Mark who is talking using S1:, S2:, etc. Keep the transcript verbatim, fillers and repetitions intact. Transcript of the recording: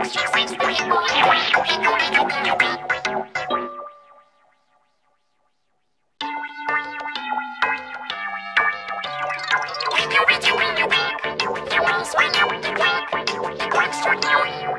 S1: When you reach a window back, you always find out the crack. The crack's turn you.